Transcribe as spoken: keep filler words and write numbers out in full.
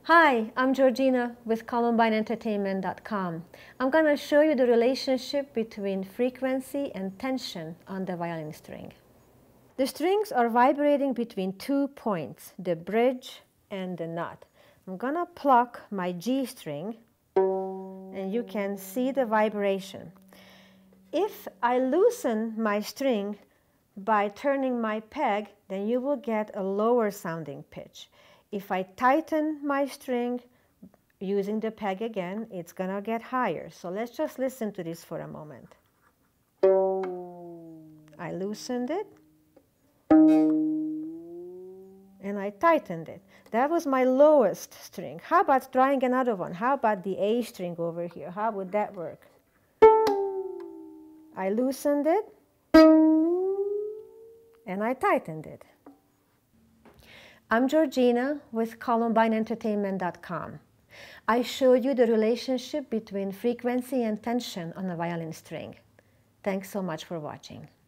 Hi, I'm Georgina with Columbine Entertainment dot com. I'm going to show you the relationship between frequency and tension on the violin string. The strings are vibrating between two points, the bridge and the nut. I'm going to pluck my G string and you can see the vibration. If I loosen my string by turning my peg, then you will get a lower sounding pitch. If I tighten my string using the peg again, it's gonna get higher. So let's just listen to this for a moment. I loosened it and I tightened it. That was my lowest string. How about trying another one? How about the A string over here? How would that work? I loosened it and I tightened it. I'm Georgina with Columbine Entertainment dot com. I showed you the relationship between frequency and tension on a violin string. Thanks so much for watching.